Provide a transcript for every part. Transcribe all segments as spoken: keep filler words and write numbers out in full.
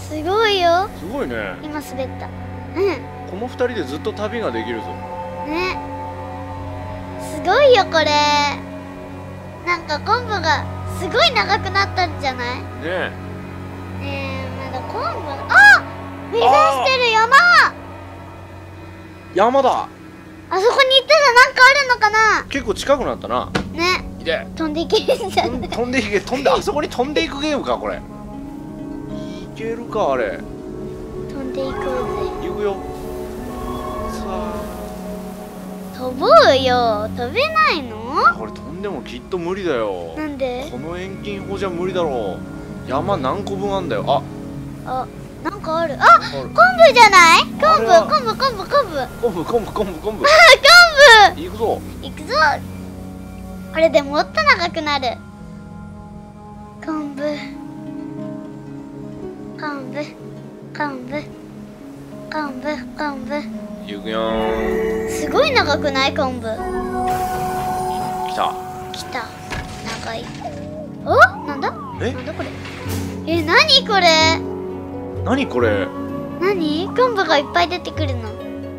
すごいよ。 すごいね。 今滑った。うん。 この二人でずっと旅ができるぞ。 ね。すごいよこれ。なんか昆布がすごい長くなったんじゃない？ ねえ。 ねえ、まだ昆布。あ！目指してる山。 山だ。 あそこに行ったらなんかあるのかな。 結構近くなったな。 ね。 いで。 飛んでいけるんじゃない？ 飛んでいけ、飛んで、あそこに飛んでいくゲームかこれ。いけるかあれ。 飛んでいこうぜ。 行くよ。さ飛ぼうよ。飛べないの？ あ、これ飛んでもきっと無理だよ。 なんで？ この遠近法じゃ無理だろう。山何個分あんだよ。あ、 あ、なんかある。あ、 ある。 昆布じゃない？昆布、 あれは昆布、昆布、昆布。 昆布、昆布、昆布、昆布。 昆行くぞ。 布。行くぞ。これでもっと長くなる。昆布。昆布。昆布。昆布、昆布。 行くよーん。 すごい長くない昆布。 来た。 来た。長い。お、なんだ？ え、 なんだこれ。え、なにこれ。 何これ。 なに？昆布がいっぱい出てくるの。な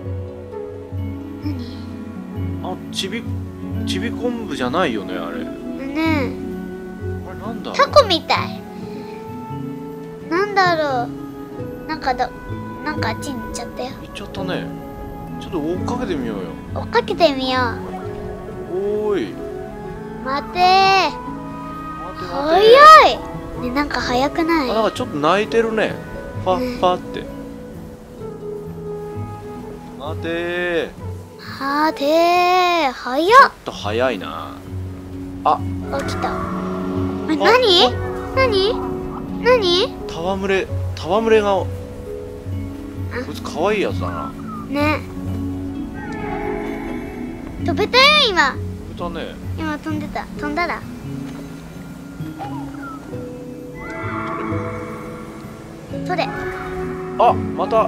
に？ あ、ちび、ちび昆布じゃないよね、あれ。 ねあれなんだえ、タコみたい。なんだろう。なんかど、なんかあっちに行っちゃったよ。 行っちゃったね。ちょっと追っかけてみようよ。 追っかけてみよう。 おーい。 待てー。 待て待て。 早い。ね、なんか早くない？ あ、なんかちょっと泣いてるね。ファッファって。待てー。 はてー。早っ。 ちょっと早いな。あ、 起きた。え、なに？なに？なに？ 戯れ、戯れが。こいつ可愛いやつだな。 ね。飛べたよ今。 飛べたね。 今飛んでた。飛んだら。それ。あ、 あ、また。 ま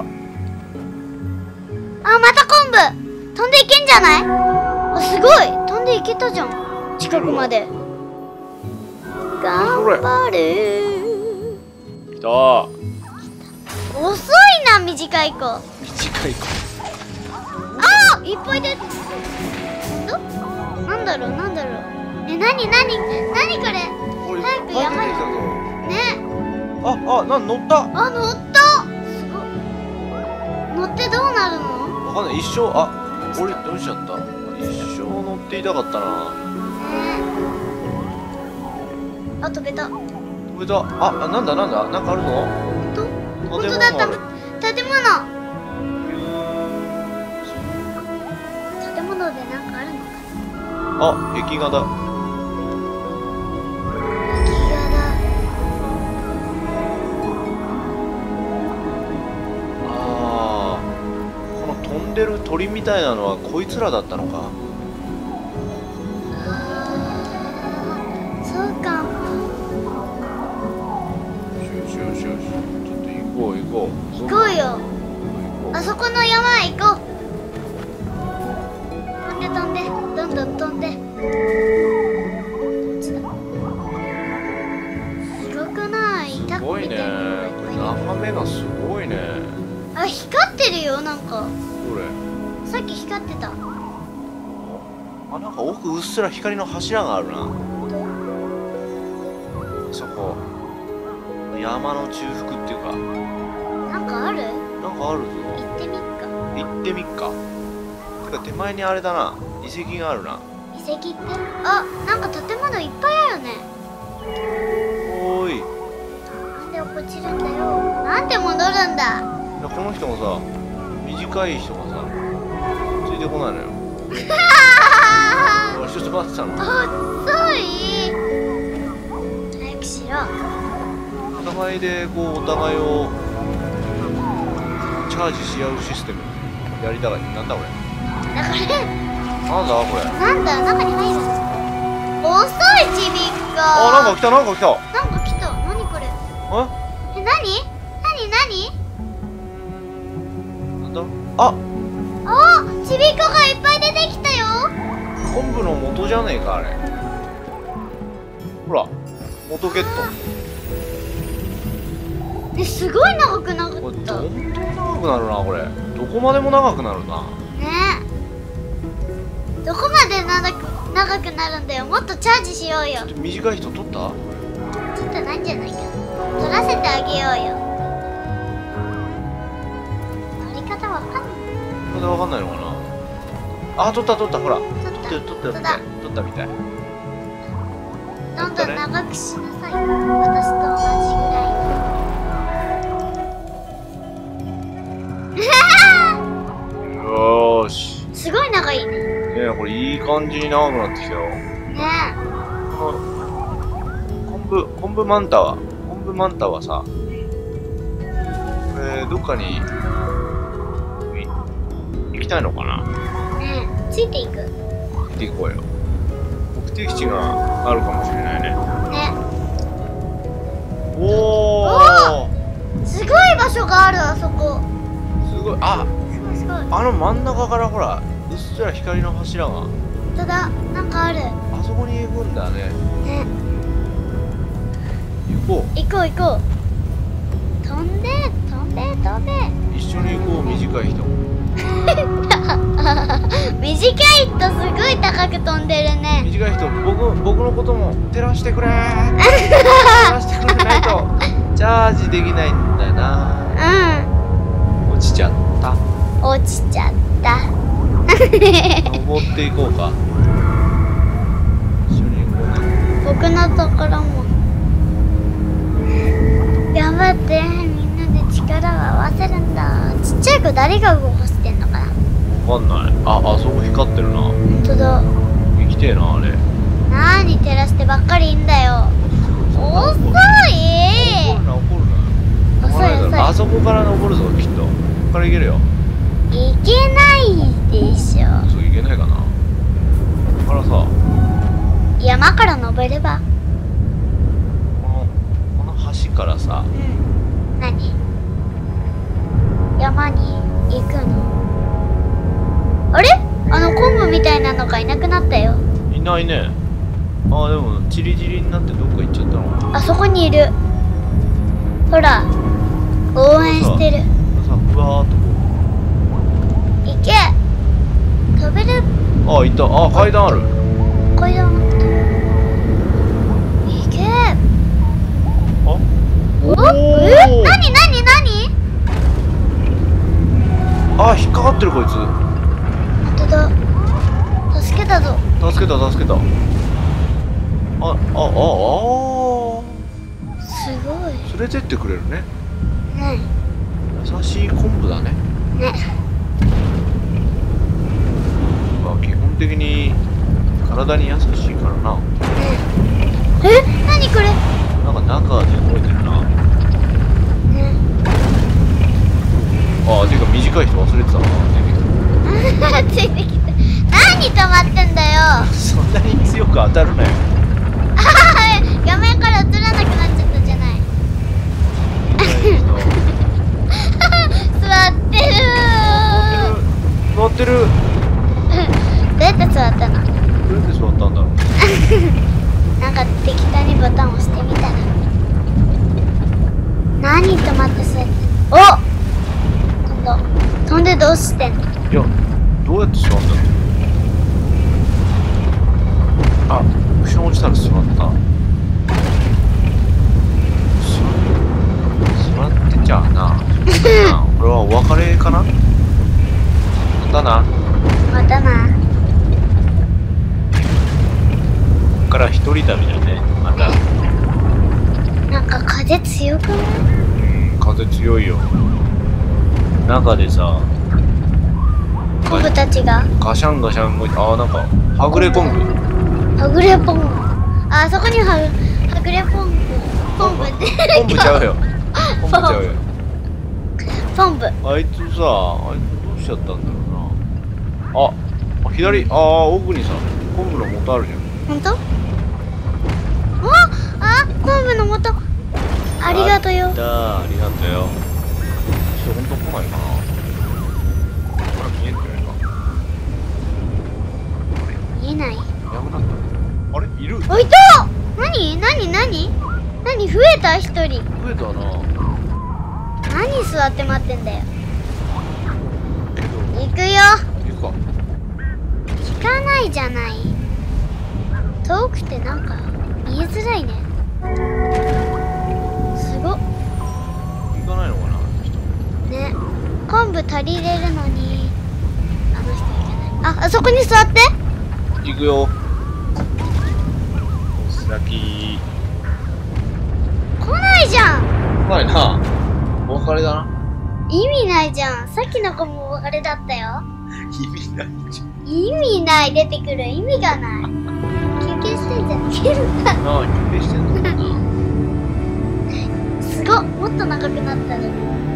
た昆布。飛んでいけんじゃない？あ、すごい。飛んでいけたじゃん。近くまで。頑張る。 来たー。 遅いな、短い子。 短い子。 あー、いっぱい出て。なんだろう、なんだろう。え、なになに、なにこれ。 これいっぱい出てきたぞ。 早く山に。ね。 あ、あ、なん乗った。 あ、乗った。すごい。乗ってどうなるの？ わかんない。一生、あ、俺どうしちゃった。一生乗っていたかったな。 ね。あ、飛べた。 飛べた。あ、なんだなんだ、なんかあるの？ 本当だった。建物。建物でなんかあるのかあ、壁画だ。 な。壁画だ。 ああ、この飛んでる鳥みたいなのはこいつらだったのか。 ああ、そうかも。 よしよしよし、ちょっと行こう行こう。 行こうよ。あそこの山へ行こう。飛んで飛んで、どんどん飛んで。こっちだ。すごくない？ すごいね。これ眺めがすごいね。 あ、光ってるよ、なんか。 どれ？ さっき光ってた。 あ、なんか奥うっすら光の柱があるな。そこ。山の中腹っていうか。 なんかある？ なんかあるぞ。 行ってみっか。 行ってみっか。てか手前にあれだな。遺跡があるな。 遺跡って？あ、なんか建物いっぱいあるね。 おーい。 なんで落ちるんだよ。なんで戻るんだ。 いや、この人もさ、短い人がさ、ついてこないのよ。おい、ちょっと待ってたの。 遅い。早くしろ。 お互いでこうお互いをチャージし合うシステムやりたがい。なんだこれ。 だからなんだこれ。 なんだ、中に入る。遅い、ちびっこ。 あ、なんか来た、なんか来た。 なんか来た。なにこれ。え、なになになに。 なんだ。あ、 あ、ちびっこがいっぱい出てきたよ。 昆布の元じゃねえかあれ。ほら、元ゲット。 え、すごい長くなかこれった。 どんどん長くなるなこれ。どこまでも長くなるな。 ねえ。どこまで長く長くなるんだよ。もっとチャージしようよ。 短い人取った？ ちょっとないんじゃないかな。取らせてあげようよ。取り方わかんない。 まだわかんないのかな。あ、取った取った、ほら。 取った取った取ったみたい。取ったみたい。 どんどん長くしなさい。私と同じぐらい。 よーし。 すごい長いね。 ねえ、これいい感じに長くなってきたよ。 ねこの昆布昆布マンタは昆布マンタはさ、えー、どっかにい行きたいのかな。 え。ねえ。ついていく。 行っていこうよ。目的地があるかもしれないね。 ね。 おお、 すごい場所がある、あそこ。 すごい。あ、 すごいすごい。 あの真ん中からほらうっすら光の柱が本当だ。なんかある。 あそこに行くんだね。 ね。 行こ行こう行こう。飛んで飛んで飛んで。 う。一緒に行こう。短い人。 短い人すごい高く飛んでるね。 短い人、僕僕のことも照らしてくれー。照らしてくれないとチャージできないんだよな。 う落ちちゃった。 ん。落ちちゃった。 登っていこうか。一緒に行こうね。 僕のところも。頑張ってみんなで力を合わせるんだ。ちっちゃい子誰が動かしてんのかな。 わかんない。あ、あそこ光ってるな。 本当だ。 行きてえなあれ。 なーに照らしてばっかりいいんだよ。遅い。 怒るな怒るな。 遅い遅い。 あそこから登るぞきっと。ここから行けるよ。 いけないでしょ。 そう行けないかな。ここからさ、 山から登れば。 このこの橋からさ、 うん。何？山に行くの？あれ？あの昆布みたいなのがいなくなったよ。 いないね。あ、でもチリチリになってどっか行っちゃったの。 あそこにいる。ほら、応援してる。 さ、ふわーっとこ行け。飛べる。 う。あ、いた。あ、階段ある。 階段あった。行け。 あ、 お？ おえ？ ー。 なになになに？ あ、引っかかってるこいつ。 本当だ。助けたぞ。 助けた助けた。あ、あ、あ、ああ。 すごい。 連れてってくれるね。 ね優しい昆布だね。 ね。 まあ基本的に体に優しいからな。 ねえ、なにこれ？ なんか中で動いてるな。 ね。 ああ、ていうか短い人忘れてたな。出てきついてきた。何止まってんだよ。 た。そんなに強く当たるなよ。 画面から映らなくなっちゃったじゃない。座ってるー。 座ってる。 どうやって座ったの？ どうやって座ったんだろう。 なんか適当にボタン押してみたら。何止まって座って。お！飛んだ。飛んでどうしてんの？ いや、どうやって座ったの。あ、クッション落ちたら座った。座ってちゃうな。これはお別れかな。またな。 またな。 こっから一人旅だね。また。 なんか風強くない？ 風強いよ。中でさ、 昆布たちが。 ガシャンガシャン動いて、あーなんかはぐれ昆布。 はぐれポン。あ、あそこにははぐれポン。ポンプって。 昆布ちゃうよ。昆布ちゃうよ。 ポンプ。 あいつさ、あいつどうしちゃったんだろうな。あ、あ左、ああ奥にさ、昆布の元あるじゃん。 本当？あ、あ、昆布の元。ありがとうよ。 あったありがとうよ。ちょっと本当来ないかな。これ見えんじゃないか。 見えない。 いなくなった。あれいる。 あ、いた。なになになになに増えた一人。 増えたな。 何座って待ってんだよ。 えっと行くよ。 行くか。 聞かないじゃない。遠くてなんか見えづらいね。すごっ。 行かないのかな、あの人。 ね、昆布足りれるのにあの人行けない。あ、あそこに座って。 行くよ。先来ないじゃん。 来ないな。お別れだな。 意味ないじゃん。さっきの子もお別れだったよ。 意味ないじゃん。 意味ない。出てくる意味がない。休憩してんじゃん。いけるか。 ああ、休憩してんのかな。 すごっ。もっと長くなったね。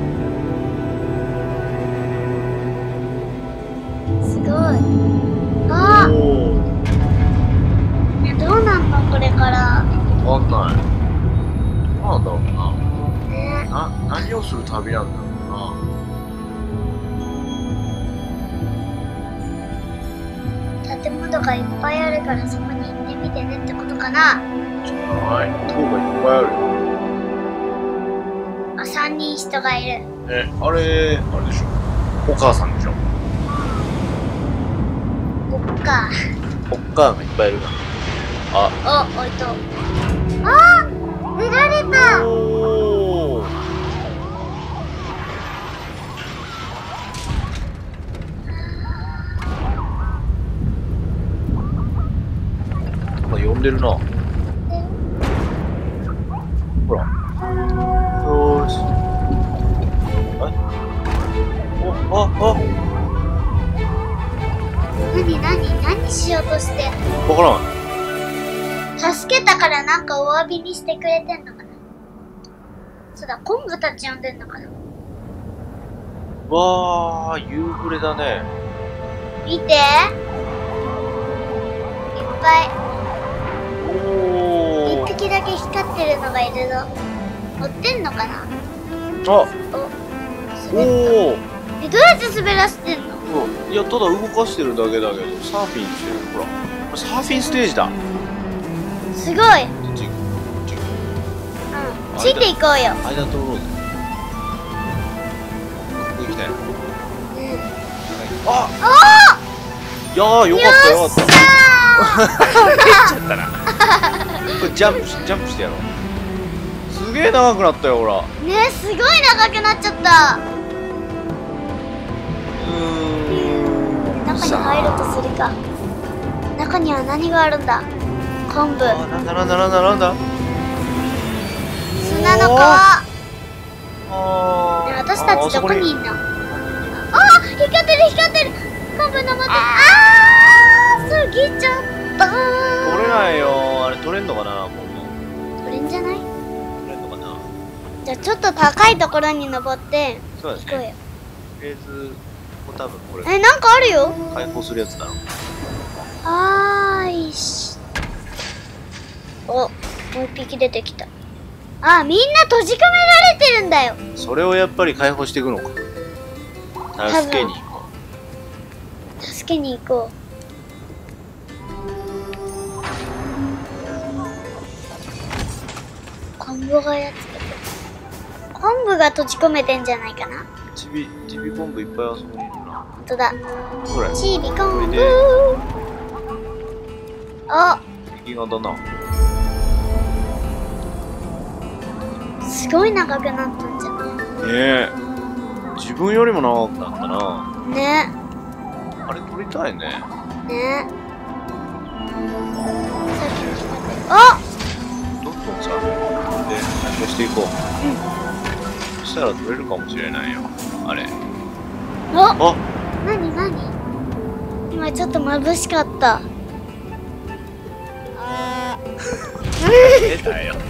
すごい。あおお。 ー、どうなんのこれから。 わかんない。どうなんだろうな。 ね、 な、何をする旅なんだろうな。 建物がいっぱいあるからそこに行ってみてねってことかな。 はい、塔がいっぱいある。 あ、さんにん人がいる。 え、あれ、あれでしょ。お母さんでしょ。 こっか。 お母がいっぱいいるな。あ、 お、置いと。あー、出られた。 おお。なんか呼んでるな。ほら。よーし。え？お、あ、あ、 なになに何しようとして。 わからん。 助けたからなんかお詫びにしてくれてんのかな。そうだ、昆布たち呼んでんのかな。 わー、夕暮れだね。 見て。いっぱい。 おー。 一匹だけ光ってるのがいるぞ。追ってんのかな。 あ、 お、滑った。 おー。 え、どうやって滑らせてんの。 いや、ただ動かしてるだけだけど、サーフィンしてる。ほら。これサーフィンステージだ。 すごい。 こっち、こっち。 うん。ついていこうよ。 間通ろうぜ。ここ行きたいな。 うん。 あ、 あいやー、よかったよかった。 ー。 出ちゃったな。これジャンプし、ジャンプしてやろう。すげえ長くなったよ、ほら。うね、すごい長くなっちゃった。 ーん。 中に入るとするか。中には何があるんだ。昆布。 あ、なんだなんだなんだなんだ。 砂の川。 あー。 ね、私たちどこにいんの。あー、光ってる光ってる。昆布登ってる。あー、過ぎちゃったー。 取れないよ。あれ取れんのかな、今度。 取れんじゃない。 取れんのかな。 じゃあちょっと高いところに登ってそうだ行こうよ。 ね。フェーズも多分これえ、なんかあるよ。 解放するやつだろ。 はーいし。お、もう一匹出てきた。あ、みんな閉じ込められてるんだよ。 それをやっぱり解放していくのか。助けに行こ助けに行こう。昆布がやっつけてる。昆布が閉じ込めてんじゃないかな。 う。ちび、ちび昆布いっぱいあそこにいるな。 ほんとだ。 ほら、 ちび昆布これで。 あ、 敵がだな。 すごい長くなったんじゃない。 ねえ。自分よりも長くなったな。 ね。 あれ取りたいね。 ね。さっきの人で。あ、 どんどんさ、これで解放していこう。そしたら取れるかもしれないよ。あれ。 あ、 あ、 なになに。今ちょっと眩しかった。 出たよ。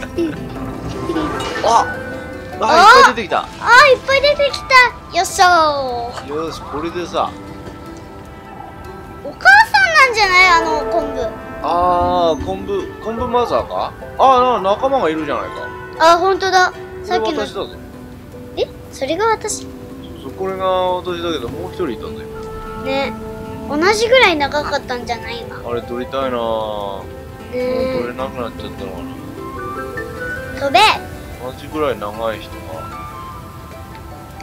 あ、あ、いっぱい出てきた。 あー、いっぱい出てきた。よっしょー。 よし、これでさ。 お母さんなんじゃない、あの昆布。 あー、昆布、昆布マザーか。あー、な仲間がいるじゃないか。 あ、ほんとだ。さっきの。 これ私だぜ。 え、それが私。 そうそう、これが私だけど、もう一人いたぜ。 ね。同じぐらい長かったんじゃない今。 あれ取りたいなぁ。取ねれなくなっちゃったのかな。 飛べ。 同じぐらい長い人が。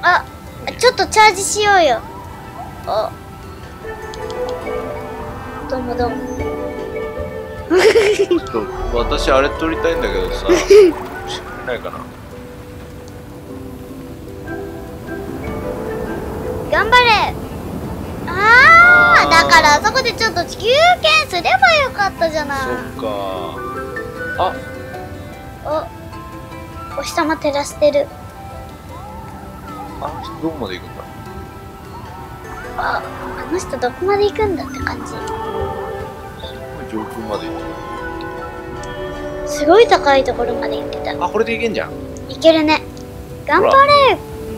あ、ちょっとチャージしようよ。あ、どうもどうも。 ちょっと私あれ取りたいんだけどさ、してくれないかな。 頑張れ。ああ、だからあそこでちょっと休憩すればよかったじゃない。 そっか。あ、 お、お日様照らしてる。 あの人どこまで行くんだ。 あ、あの人どこまで行くんだって感じ。 すごい上空まで行ってすごい高いところまで行ってた。 る。あ、これで行けんじゃん。 いけるね。頑張れ。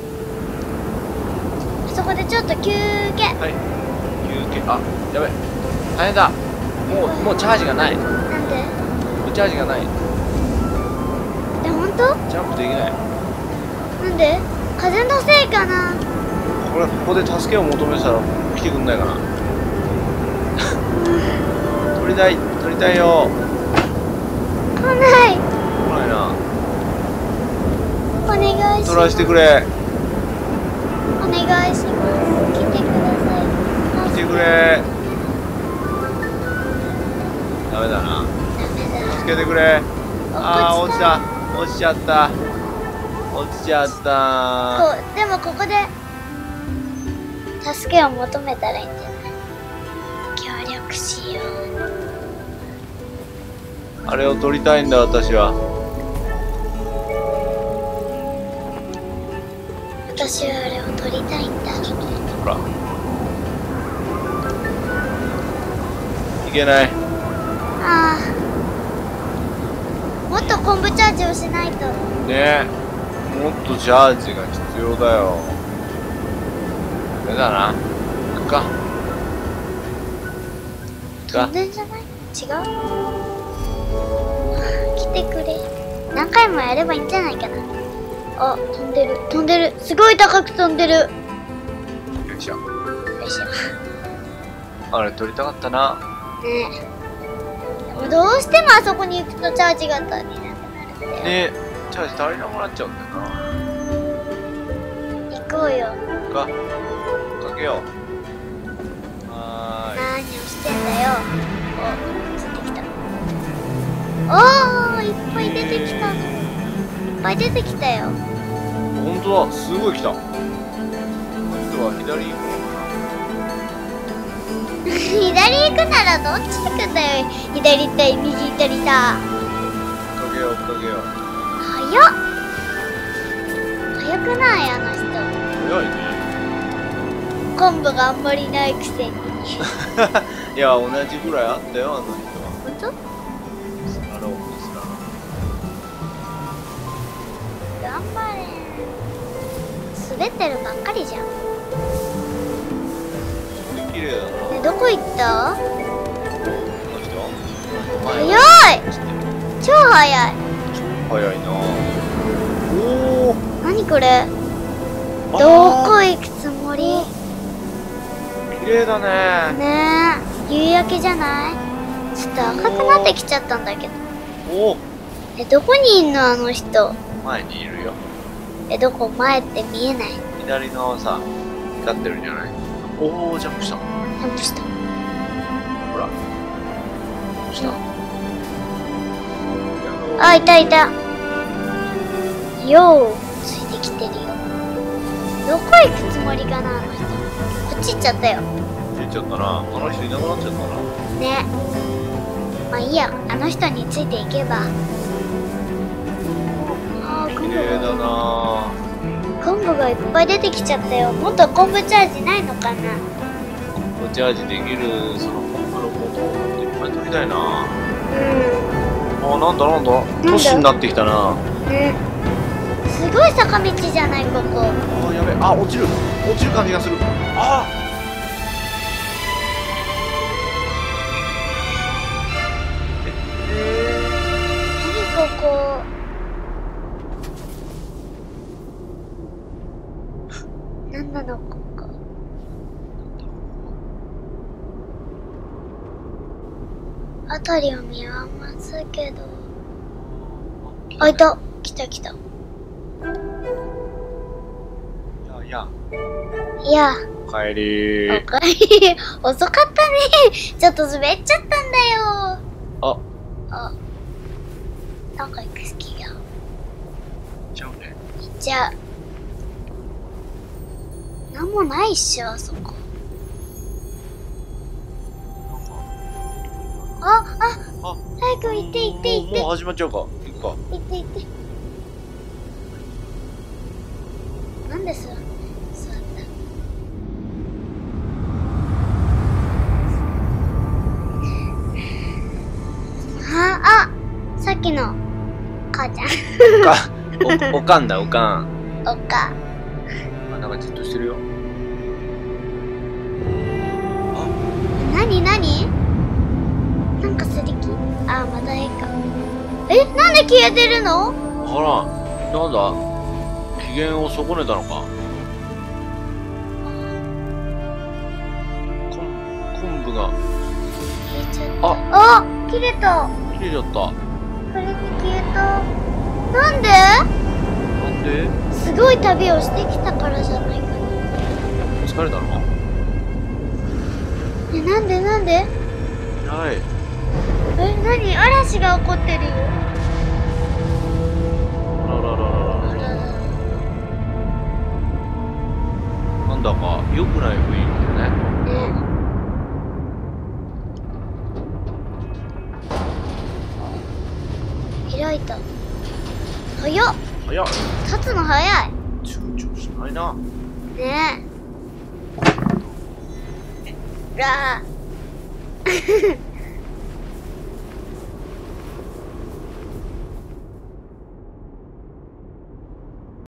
そこでちょっと休憩。 はい。休憩。あ、やべ。大変だ。もう、もうチャージがない。もなんで？ うチャージがない。 え、ほんと？ ジャンプできない。 なんで？風のせいかな。 これ、ここで助けを求めてたら来てくんないかな。取りたい、取りたいよ。 来ない。 来ないな。 お願いします。 取らせてくれ。 お願いします。来てください。 来てくれ。ダメだな。 ダメだ。 助けてくれ。ああ、 落ち落ちた。落ちちゃった。落ちちゃった。 こう、でもここで助けを求めたらいいんじゃない？協力しよう。 あれを取りたいんだ、私は。 私はあれを取りたいんだ。 ほら。いけない。 ああ。もっと昆布チャージをしないと。 ねえ。もっとチャージが必要だよ。ダメだな。行くか。行くか。 飛んでんじゃない？違う？来てくれ。何回もやればいいんじゃないかな。あ、飛んでる。飛んでる。すごい高く飛んでる。 よいしょ。 よいしょ。 あれ取りたかったな。 ねえ。でもどうしてもあそこに行くとチャージが足りなくなるんだよ。 ねえ、チャージ足りなくなっちゃうんだよな。 行こうよ。 行くか。かけよう。は何をしてんだよ。お、ついてきた。おー、いっぱい出てきたの。いっぱい出てきたよ。 ーい。ほんとだ、すごい来た。この人は左行くのか左行くならどっち行くんだよ。左行ったり右行ったりさ。 な。かけよう、かけよう。 早っ。早くないあの人。 早いね。 昆布があんまりないくせに。 いや、同じぐらいあったよ、あの人は。 ほんと？ スラロームですな。 頑張れ。滑ってるばっかりじゃん。 綺麗だな。 ね、どこ行った？ この人早い。超早い。 早いな。おお。 何これ？どこ行くつもり？ 綺麗だね。 ねえ、夕焼けじゃない？ちょっと赤くなってきちゃったんだけど。 おお。 え、どこにいんのあの人？ 前にいるよ。 え、どこ？前って見えない。 左のさ、光ってるんじゃない？おお、ジャンプした。 ジャンプした。 ほら。どうした？ あ、いたいた。よう、ついてきてるよ。どこ行くつもりかなあの人。こっち行っちゃったよ。 出ちゃったな。あの人いなくなっちゃったな。 ね。まあいいや、あの人についていけば。あー、昆布綺麗だがな。 昆布がいっぱい出てきちゃったよ。もっと昆布チャージないのかな？ おチャージできるその昆布のものっていっぱい取りたいな。 うあ、なんだなんだ。 だ都市になってきたな。 ん。ね。すごい坂道じゃないここ。 あ、やべえ。あ、落ちる。落ちる感じがする。ああ。 何ここ？何なのここ？辺りを見ますけど。あ、いた。来た来た。 いや、 や。 いや、 おかえりー。 おかえり。遅かったね。ちょっと滑っちゃったんだよ。 あ、 あ、なんか行く好きや。 ちゃうね。 じゃあ、なんもないっしょ、あそこ。あ、あ、 あ、 早く行って行って行って。 もう始まっちゃうか。行くか。 行って行って。なんで座座ったあ、あ、さっきの母ちゃん。 おか、お、おかんだ、おかん。 おか。 あ、なんかじっとしてるよ。あ、 なになになんかすりきあ、また絵か。え、なんで消えてるの？ あら、なんだ機嫌を損ねたのか。昆昆布が消えちゃった。 ああ、切れた。 切れちゃった。 これで消えた。なんで？ なんですごい旅をしてきたからじゃないかな。 疲れたの？ え、なんでなんで？ はい。 え、なに？嵐が起こってるよ。 あらららららら。なんだか良くない雰囲気だね。 ね。開いた。早っ。 早っ。 立つの早い。 躊躇しないな。 ねえ。らー。